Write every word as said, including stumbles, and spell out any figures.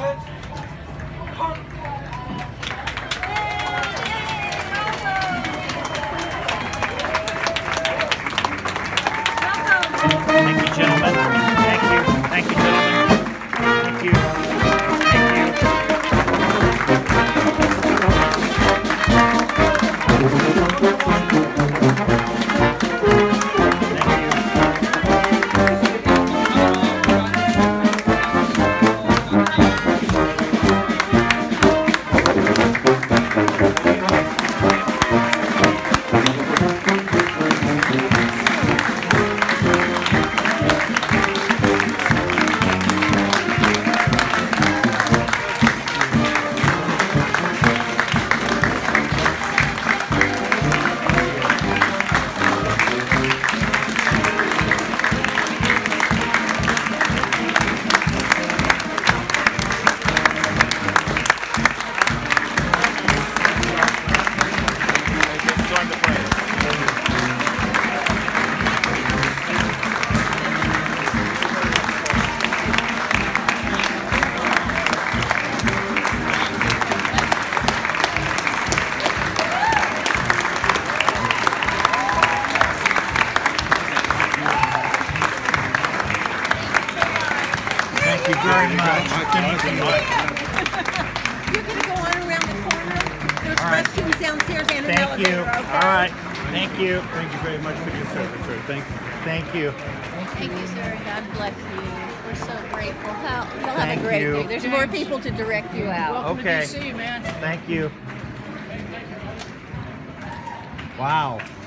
Thank you, gentlemen. Thank you. Thank you, gentlemen. Thank you. Thank you very much. Thank you. You're going to go on around the corner. There's All right. restrooms downstairs and an Thank elevator. you. Okay? All right. Thank you. Thank you very much for your service, sir. Thank you. Thank you. Thank you, sir. God bless you. We're so grateful. Well, you'll have Thank a great you. day. There's more people to direct you out. Welcome Okay. to D C, man. Thank you. Wow.